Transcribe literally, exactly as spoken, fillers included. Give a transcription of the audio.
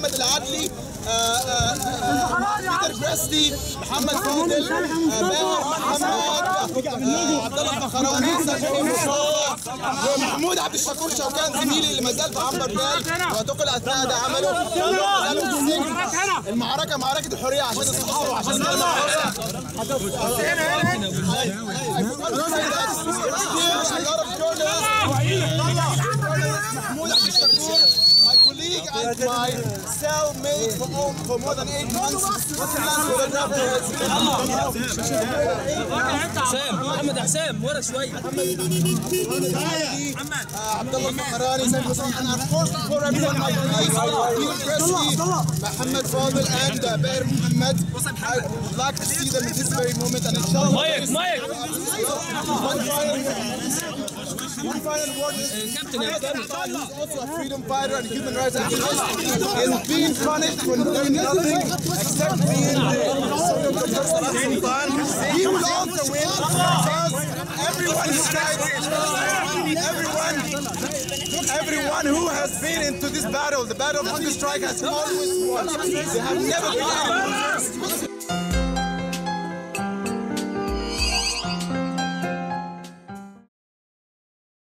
محمد العدلي، بيتر بريستي، محمد فاضل، باهر محمد، عبد الله الفخراني، ومحمود عبد الشكور شوكان زميلي اللي ما زال في عنبر باي واعتقل اثناء عمله. ما زالوا في السجن. المعركه معركه الحريه عشان الصحافه وعشان الكلمه الحره. محمود عبد الشكور، my colleague and my cellmate for, for more than eight months. حسام محمد حسام ورا شوي. محمد عبد الله الفخراني، and of course for everyone my colleagues, Presley, Mohammed Fadel and uh, Baher Mohammed. I would like to see them in this very moment, and inshallah. Mike, Mike. One final, one final word is he's also a freedom fighter and human rights activist. Is being punished for doing nothing except being he will also win because everyone who tried, everyone, everyone who has been into this battle, the battle of hunger strike, has always won. They have never been